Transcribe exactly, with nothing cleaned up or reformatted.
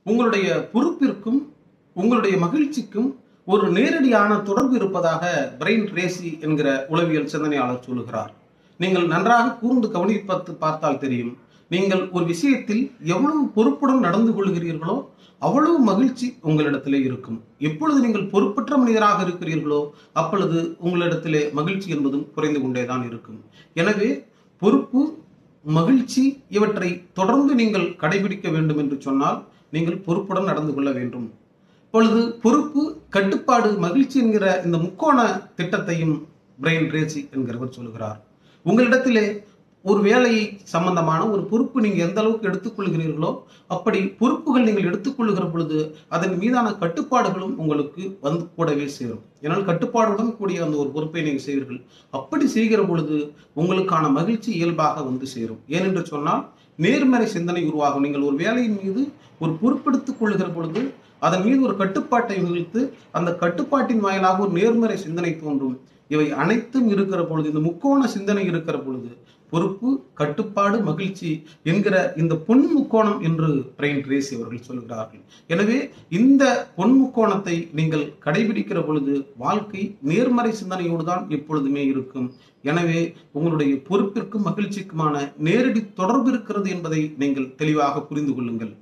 உங்களுடைய பொறுப்பிற்கும் உங்களுடைய மகிழ்ச்சிக்கும் ஒரு நேரடியான தொடர்பு இருப்பதாக பிரைன் ட்ரேசி என்கிற உளவியல் சிந்தனையாளர் சொல்லுகிறார். நீங்கள் நன்றாக கூர்ந்து கவனித்து பார்த்தால் தெரியும், நீங்கள் ஒரு விஷயத்தில் எவ்வளவு பொறுப்புடன் நடந்து கொள்கிறீர்களோ அவ்வளவு மகிழ்ச்சி உங்களிடத்திலே இருக்கும். எப்பொழுது நீங்கள் பொறுப்பற்ற மனிதராக இருக்கிறீர்களோ அப்பொழுது உங்களிடத்திலே மகிழ்ச்சி என்பதும் குறைந்து கொண்டேதான் இருக்கும். எனவே பொறுப்பு, மகிழ்ச்சி இவற்றை தொடர்ந்து நீங்கள் கடைபிடிக்க வேண்டும் என்று சொன்னால் நீங்கள் பொறுப்புடன் நடந்து கொள்ள வேண்டும். இப்பொழுது பொறுப்பு, கட்டுப்பாடு, மகிழ்ச்சி என்கிற இந்த முக்கோண திட்டத்தையும் பிரைன் ட்ரேசி என்கிறவர் சொல்கிறார். உங்களிடத்திலே ஒரு வேலையை சம்பந்தமான ஒரு பொறுப்பு நீங்க எந்த அளவுக்கு எடுத்துக்கொள்கிறீர்களோ அப்படி பொறுப்புகள் நீங்கள் எடுத்துக்கொள்ளுகிற பொழுது அதன் மீதான கட்டுப்பாடுகளும் உங்களுக்கு வந்து கூடவே சேரும். ஏனால் கட்டுப்பாடுடன் கூடிய அந்த ஒரு பொறுப்பை நீங்கள் செய்வீர்கள். அப்படி செய்கிற பொழுது உங்களுக்கான மகிழ்ச்சி இயல்பாக வந்து சேரும். ஏனென்று சொன்னால் நேர்மறை சிந்தனை உருவாகும். நீங்கள் ஒரு வேலையின் மீது ஒரு பொறுப்பெடுத்துக் கொள்ளுகிற பொழுது அதன் மீது ஒரு கட்டுப்பாட்டை வகித்து அந்த கட்டுப்பாட்டின் வாயிலாக ஒரு நேர்மறை சிந்தனை தோன்றும். இவை அனைத்தும் இருக்கிற பொழுது, இந்த முக்கோண சிந்தனை இருக்கிற பொழுது பொறுப்பு, கட்டுப்பாடு, மகிழ்ச்சி என்கிற இந்த பொன் முக்கோணம் என்று பிரைன் ட்ரேசி அவர்கள் சொல்கிறார்கள். எனவே இந்த பொன் முக்கோணத்தை நீங்கள் கடைபிடிக்கிற பொழுது வாழ்க்கை நேர்மறை சிந்தனையோடு தான் எப்பொழுதுமே இருக்கும். எனவே உங்களுடைய பொறுப்பிற்கும் மகிழ்ச்சிக்குமான நேரடி தொடர்பு இருக்கிறது என்பதை நீங்கள் தெளிவாக புரிந்து கொள்ளுங்கள்.